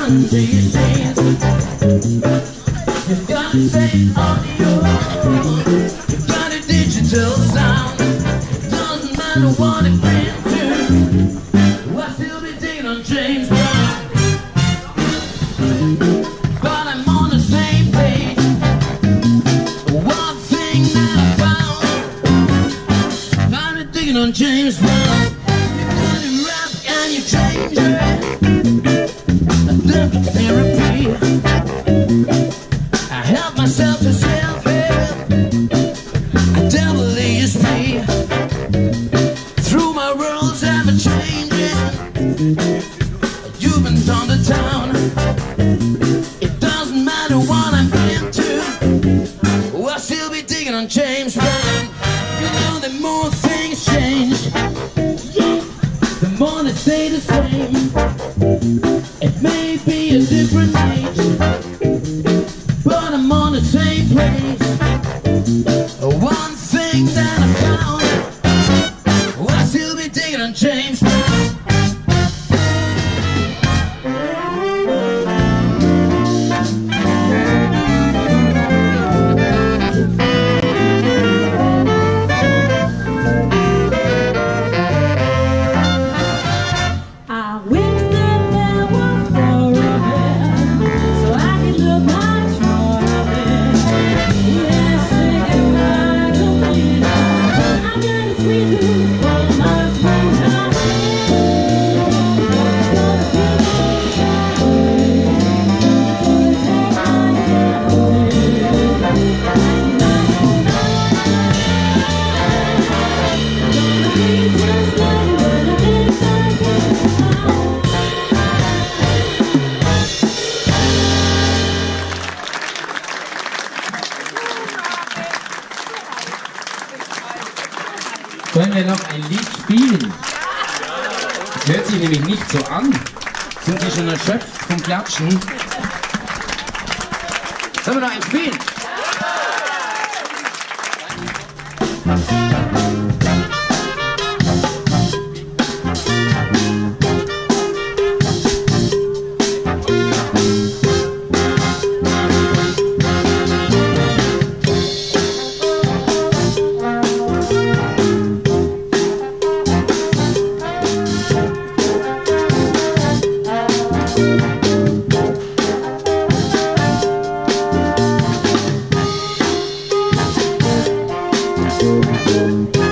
What do you say? You've got to say on your own. You've got a digital sound. Doesn't matter what it brings to. I still be digging on James Brown. But I'm on the same page. One thing that I found. I'm digging on James Brown. You've got to rap and you change it. Therapy. I help myself to self-help. I devil is me. Through my rules ever changing. You've been done to town. It doesn't matter what I'm into. I still be digging on James Brown. You know the more things change, the more they stay the same. It may be a different age, but I'm on the same place. One thing that I found, I still be digging on James Brown. Sollen wir noch ein Lied spielen? Das hört sich nämlich nicht so an. Sind Sie schon erschöpft vom Klatschen? Sollen wir noch ein spielen? Thank you.